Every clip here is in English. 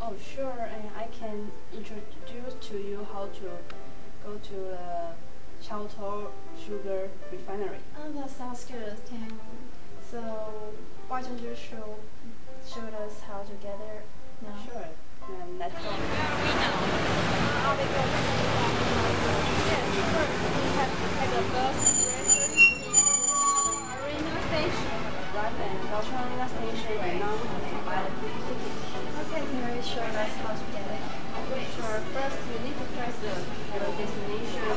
Oh, sure, and I can introduce to you how to go to the Chao Sugar Refinery. Oh, that sounds good. So, why don't you show us how to get there now? Sure, then let's go. Are we going to Yes, first we have to take the bus Arena Station. Right, and go to Arena Station, and now we have to buy the ticket. Okay, can you show us how to get it? Sure, first you need to press your destination.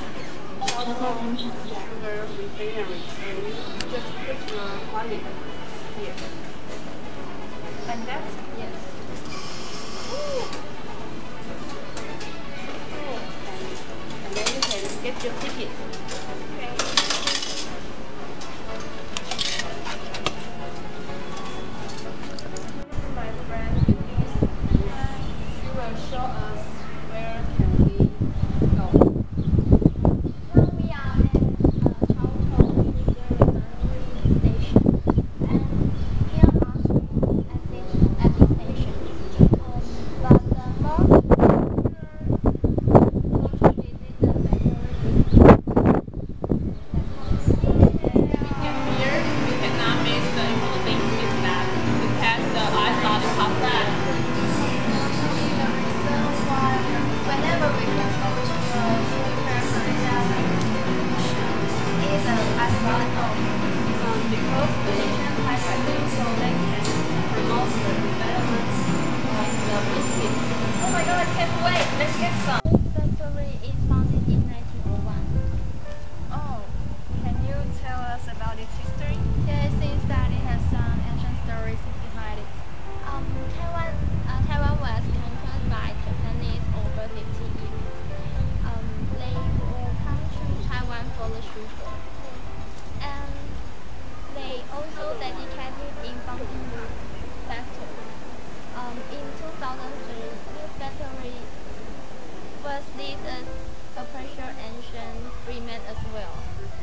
Sugar Refinery, and you just put your money here. Like that? Yes. And then you can get your ticket. Okay. This is my friend Eunice. She will show us where can we go. Now we are at Chao Sugar Refinery Station, and here are three exits at the station. But the most popular go to visit the factory. Here, we cannot miss the important thing is that we pass the ice lollipop flag. The reason why whenever we can go to the sugar factory is ice lollipop. Because the Asian Thai factory so they can promote the development of the biscuits. Oh my god, I can't wait. Let's get some. This factory is founded in 1901. Oh, can you tell us about its history? Yes, since that it has some ancient stories behind it. Taiwan was conquered by Japanese over 50 years. They will come to Taiwan for the sugar. And they also dedicated in founding the factory. In 2003, new factory was listed as a pressure engine remained as well.